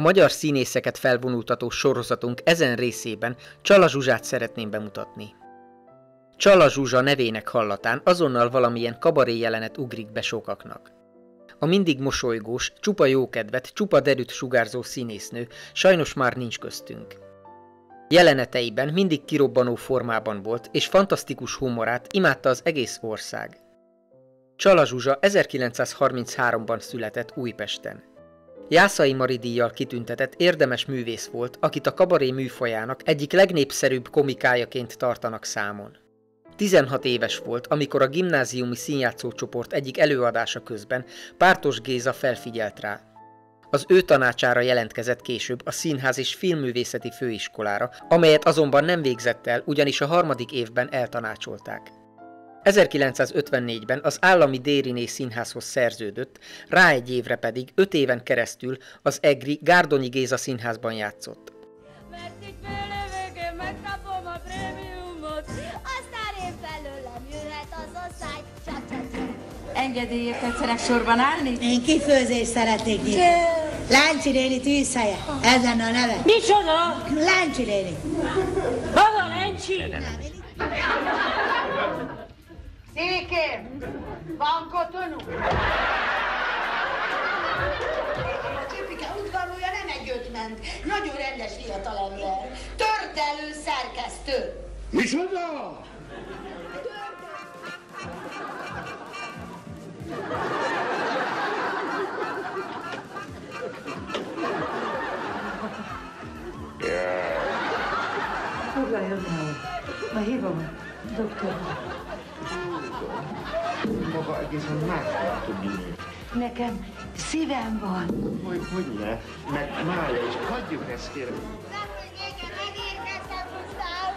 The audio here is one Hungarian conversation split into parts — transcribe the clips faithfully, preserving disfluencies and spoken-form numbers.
magyar színészeket felvonultató sorozatunk ezen részében Csala Zsuzsát szeretném bemutatni. Csala Zsuzsa nevének hallatán azonnal valamilyen kabaré jelenet ugrik be sokaknak. A mindig mosolygós, csupa jókedvet, csupa derűt sugárzó színésznő sajnos már nincs köztünk. Jeleneteiben mindig kirobbanó formában volt, és fantasztikus humorát imádta az egész ország. Csala Zsuzsa ezerkilencszázharminchárom-ban született Újpesten. Jászai Mari díjjal kitüntetett érdemes művész volt, akit a kabaré műfajának egyik legnépszerűbb komikájaként tartanak számon. tizenhat éves volt, amikor a gimnáziumi színjátszócsoport egyik előadása közben Pártos Géza felfigyelt rá. Az ő tanácsára jelentkezett később a Színház és Filmművészeti Főiskolára, amelyet azonban nem végzett el, ugyanis a harmadik évben eltanácsolták. ezerkilencszázötvennégyben az Állami Dériné Színházhoz szerződött, rá egy évre pedig öt éven keresztül az egri Gárdonyi Géza Színházban játszott. Mert így félövőkön megkapom a prémiumot, aztán én felőlem jöhet az osztály. Csak, csak, csak. Engedélyek tetszenek sorban állni? Én kifőzést szeretnék nyitni. Láncsi néni tűzhelye. Ez lenne a neve. Micsoda? Láncsi néni. Maga Lencsi? Székém, van kotonú? A Csipike udvarlója nem egy ötment. Nagyon rendes fiatalember. Törtelő szerkesztő. Micsoda? Foglaljon el. Ma hívom a doktornak. Maga egészen máshol tud ülni. Nekem szívem van. Hogy, hogy ne? Meg mája is. Hagyjuk ezt, kérem. Megérkeztem, Gusztáv!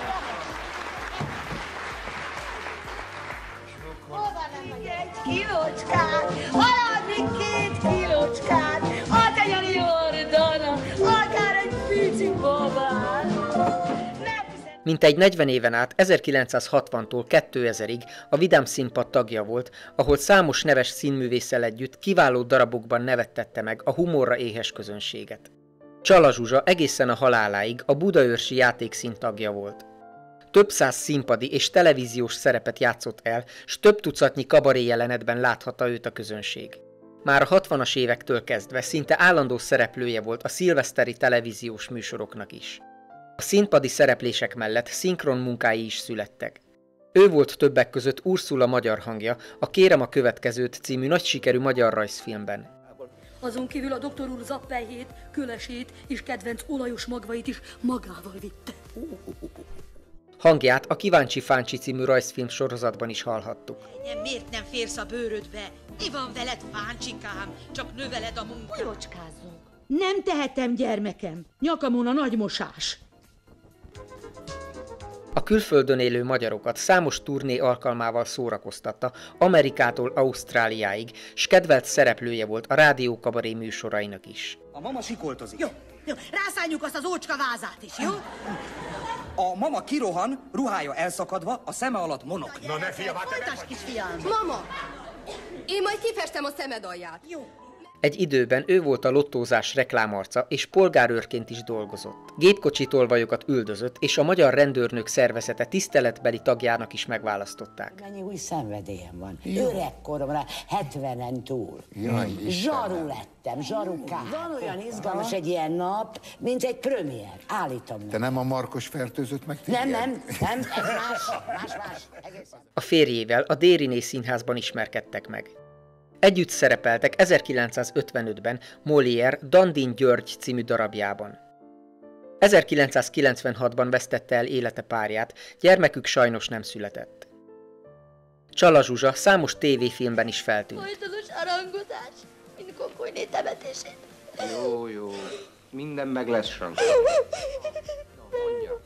Hol van nem vagy? Egy kilócskát, haladni két kilócskát, adjál Jordana, akár egy pici babát. Mintegy negyven éven át ezerkilencszázhatvantól kétezerig a Vidám Színpad tagja volt, ahol számos neves színművésszel együtt kiváló darabokban nevettette meg a humorra éhes közönséget. Csala Zsuzsa egészen a haláláig a Budaörsi Játékszín tagja volt. Több száz színpadi és televíziós szerepet játszott el, s több tucatnyi kabaré jelenetben láthatta őt a közönség. Már a hatvanas évektől kezdve szinte állandó szereplője volt a szilveszteri televíziós műsoroknak is. A színpadi szereplések mellett szinkron munkái is születtek. Ő volt többek között Ursula magyar hangja a Kérem a következőt című nagy sikerű magyar rajzfilmben. Azon kívül a doktor úr zappelyhét, kölesét és kedvenc olajos magvait is magával vitte. Hangját a Kíváncsi Fáncsi című rajzfilm sorozatban is hallhattuk. Miért nem férsz a bőrödbe? Mi van veled, Fáncsikám? Csak növeled a munkát. Ulocskázzunk. Nem tehetem, gyermekem. Nyakamon a nagy mosás. A külföldön élő magyarokat számos turné alkalmával szórakoztatta, Amerikától Ausztráliáig, s kedvelt szereplője volt a rádiókabaré műsorainak is. A mama sikoltozik. Jó, jó, rászálljuk azt az ócska vázát is, jó? A mama kirohan, ruhája elszakadva, a szeme alatt monok. Na ne fiam, hát te Folytasd, kisfiam! Mama, én majd kifestem a szemed alját. Jó. Egy időben ő volt a lottózás reklámarca, és polgárőrként is dolgozott. Gépkocsi tolvajokat üldözött, és a Magyar Rendőrnök Szervezete tiszteletbeli tagjának is megválasztották. Mennyi új szenvedélyem van. Öregkoromra, hetvenen túl. Jaj, zsaru lettem, zsarukám. Van olyan izgalmas egy ilyen nap, mint egy premier. Állítom. Te nem a Markos fertőzött meg téged? Nem, nem, nem, ez más, más, más. Egészen. A férjével a Dériné Színházban ismerkedtek meg. Együtt szerepeltek ezerkilencszázötvenötben Molière Dandin György című darabjában. ezerkilencszázkilencvenhatban vesztette el élete párját, gyermekük sajnos nem született. Csala Zsuzsa számos tévéfilmben is feltűnt. Folytonos arangozás, mint Kokolyné temetését. Jó, jó. Minden meg lesz, Sanka. Mondja.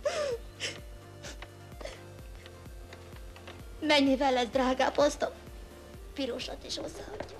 Mennyivel lesz drágább osztom? Pirosat is hozzáadjuk.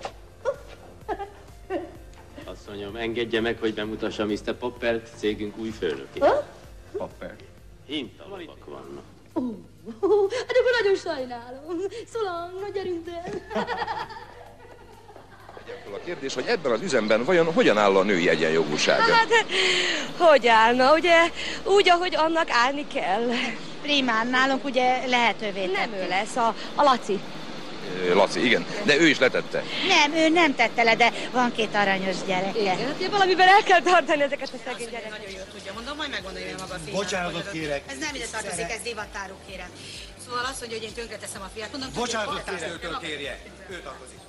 Asszonyom, engedje meg, hogy bemutassa miszter Poppert, cégünk új főnökét. Poppert. Hintalanok vannak. Ó, oh, hát akkor nagyon sajnálom. Szóval, na gyerünk el. A kérdés, hogy ebben az üzemben vajon hogyan áll a női egyenjogúság? Hát, hogy állna, ugye? Úgy, ahogy annak állni kell. Primán, nálunk ugye lehetővé Nem tették. ő lesz, a, a Laci. Laci, igen, de ő is letette. Nem, ő nem tette le, de van két aranyos gyereke. Igen, hát valamiben el kell tartani ezeket a szegény gyerekeket. Nagyon jól tudja, mondom, majd megmondani maga a fiát. Bocsánatot kérek. Ez nem ide tartozik, ez divattárú, kérem. Szóval azt mondja, hogy én tönkreteszem a fiát. Mondom, Bocsánatot kérek. Őtől kérje. Ő tartozik.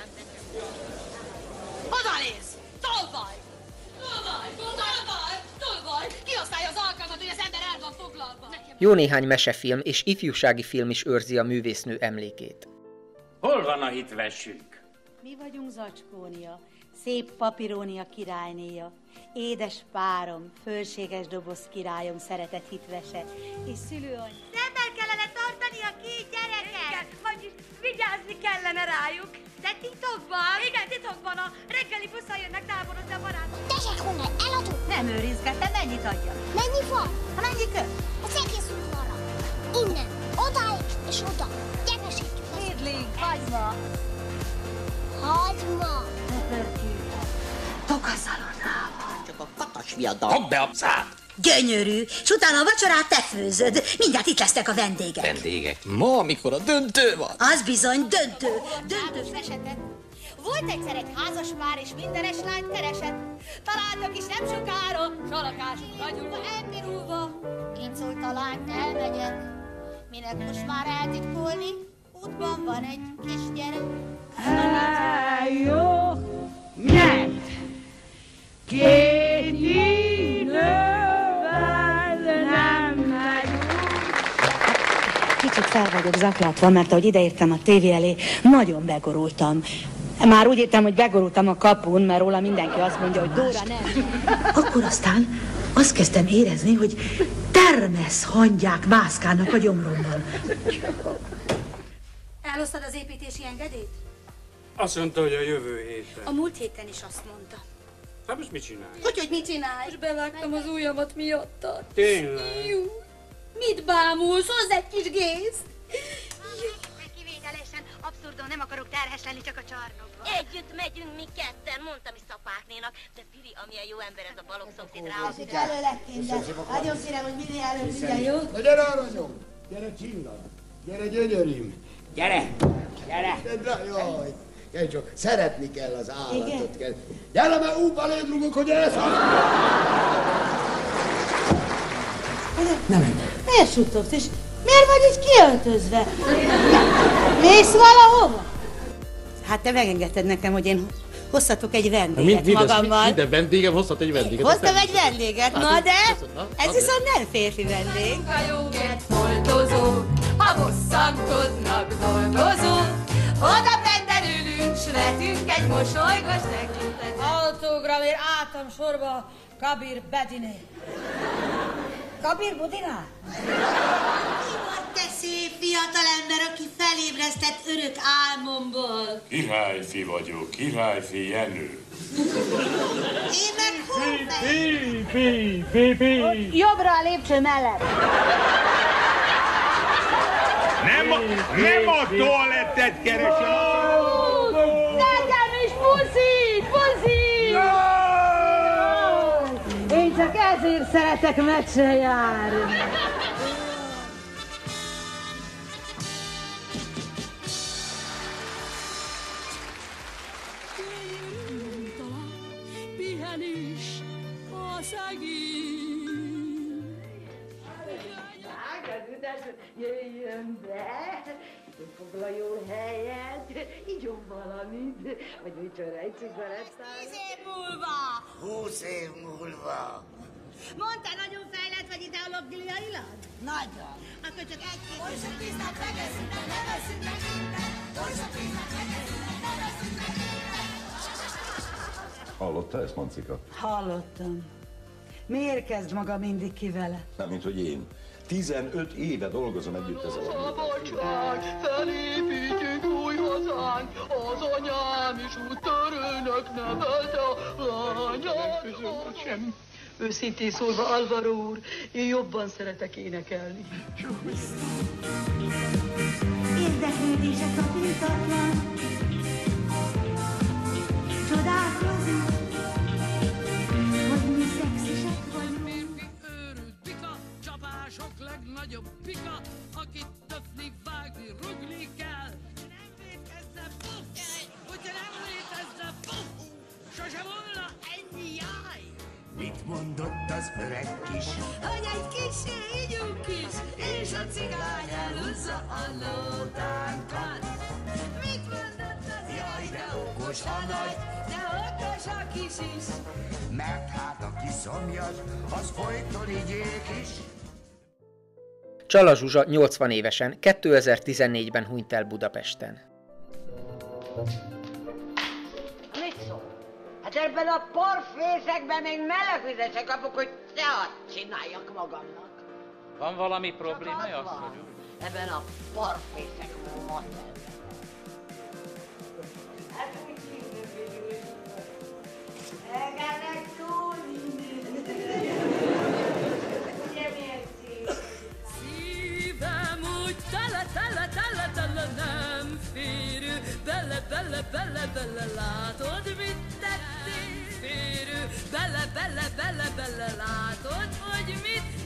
Oda néz! Tolvaj! Tolvaj! Tolvaj! Tolvaj! Kihasználja az alkalmat, hogy az ember el van foglalva. Jó néhány mesefilm és ifjúsági film is őrzi a művésznő emlékét. Hol van a hitvesünk? Mi vagyunk Zacskónia, szép Papirónia királynéja, édes párom, fölséges doboz királyom, szeretett hitvese, és szülőanyja. Szemmel kellene tartani a két gyereket. Igen, vagyis vigyázni kellene rájuk. De titokban? Igen, titokban a reggeli busszal jönnek táborozni a barátok. Tessék honnan, eladunk? Nem őrizgettem, mennyit adja? Mennyi van? Ha mennyi kö? Az egész udvarra. Innen, odáig és oda. Gyepesítjük. Édling, hagyma. Hagyma. Pöpörkű. Tokaszalonnával. Csak a katas viadal. Fogd be a szád! Gyönyörű, és utána a vacsorát te főzöd. Mindjárt itt lesznek a vendégek. Vendégek? Ma, amikor a döntő van? Az bizony döntő. Döntős esetet. Volt egyszer egy házas pár, és mindenes lányt keresett. Találtak is nem sokára, salakások ragyulva, elpirulva. Így szólt a lány, elmegyek. Minek most már eltitkolni? Útban van egy kisgyerek. Jó, nyert! Két idővel nem megyünk. Kicsit fel vagyok zaklatva, mert ahogy ideértem a tévé elé, nagyon begorultam. Már úgy értem, hogy begorultam a kapun, mert róla mindenki azt mondja, hogy Dóra nem. Akkor aztán azt kezdtem érezni, hogy termesz hangyák mászkálnak a gyomromban. Elhoztad az építési engedélyt? Azt mondta, hogy a jövő héten. A múlt héten is azt mondta. Hát most mit csinálj? Hogy, hogy mit csinálj? Most bevágtam az ujjamat miattad. Tényleg? Jú. Mit bámulsz? Hozz egy kis gészt. Kivételesen, abszurdon nem akarok terhes lenni, csak a csarnokban. Együtt megyünk mi ketten, mondtam is szapáknénak, de Piri, amilyen jó ember ez a balog szomszéd rá. Előlettél, de nagyon kérem, hogy minél előbb ügyen, jó? Na gyere, aranyom! Gyere, csillag! Gyere, gyönyörűm! Gyere! Gyere! De, jaj! Gyere csak, szeretni kell az állatot. Kell. Gyere, mert úgy beléd rúgok, hogy elszáll! Nem menj. Miért suttogsz, és miért vagy így kiöltözve? Mész valahova? Hát te megengedted nekem, hogy én hozhatok egy vendéget mind, magammal. Minden vendégem hozhat egy vendéget. Hoztam egy vendéget, Hát, na de na, ez na, viszont nem férfi vendég. Hajóket foltozó, ha bosszankodnak dolgozók, oda benden ülünk, s vetünk egy mosolygos tekintetet. Autogramért álltam sorba Kabir Bediné. Kabir Budinál? Mi vagy te szép fiatalember, aki felébresztett örök álmomból? Királyfi vagyok, királyfi Jenő. Én meg hófej. Pi, pi, pi, pi. Jobbra a lépcső mellett. Nem a, nem a toalettet keresem! Nekem is puszit, puszit! Én csak ezért szeretek meccsre járni. Pihenés a szegény. Jöjjön be, foglaljon helyet, igyon valamit, vagy micsoda, egy cigarettát. Tíz év múlva! Húsz év múlva! Mondta, nagyon fejlett vagy ideológiailag? Nagyon. Akkor csak egy-két... Most a tíznak megeszünk, de nem eszünk meg minden. Most a tíznak megeszünk, de nem eszünk meg minden. Hallotta ezt, Mancika? Hallottam. Miért kezd maga mindig ki vele? Nem, mint hogy én. tizenöt éve dolgozom együtt ezzel a Szabadság, felépítjük új hazánk, az anyám is úttörőnek nevelte a lányát. Sem. Őszintén szólva, Alvaro úr, én jobban szeretek énekelni. Érdeklődése tapintatlan. nagyobb pika, akit töfni, vágni, rugni kell. Nem létezne puf, hogyha nem létezne puf, sose volna ennyi jaj. Mit mondott az öreg kis? Hogy egy kis ígyunk is, és a cigány elhúzza a lótánkat. Mit mondott az jaj, de okos a nagy, de okos a kis is. Mert hát a kis szomjas, az folyton igyék is. Csala Zsuzsa nyolcvan évesen, kétezer-tizennégyben hunyt el Budapesten. Mit szól? Hát ebben a porfészekben még meleg se kapok, hogy teát csináljak magamnak. Van valami problémája, asszonyom? Ebben a porfészek materben. Hát mit hívni, elkelnek túlni. Ugye miért szív? Szívem úgy tele, tele, tele, tele, nem férő. Bele, bele, bele, bele, látod, mit tettél? Férő, bele, bele, bele, bele, látod, hogy mit